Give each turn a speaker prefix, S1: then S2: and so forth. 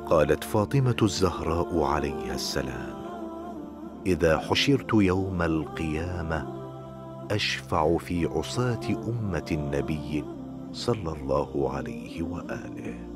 S1: قالت فاطمة الزهراء عليها السلام: إذا حشرت يوم القيامة أشفع في عصاة أمة النبي صلى الله عليه وآله.